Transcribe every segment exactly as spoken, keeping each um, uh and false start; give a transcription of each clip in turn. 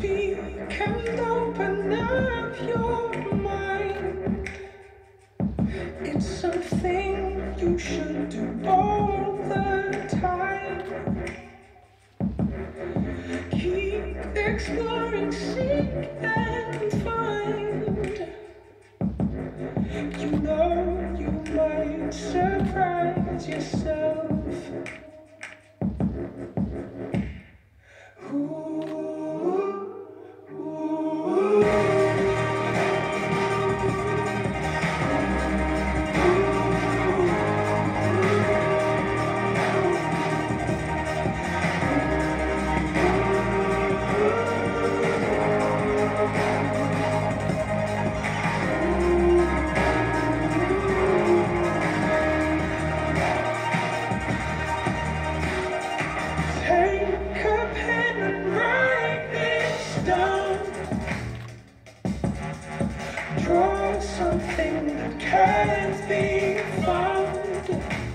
speak and open up your mind. It's something you should do all the time. Keep exploring, seek and find. You know you might surprise yourself. Take a pen and write this down. Draw something that can't be found.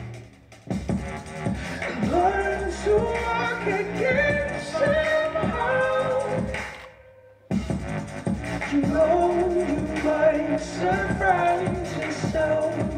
Learn to walk again somehow. You know you might surprise yourself.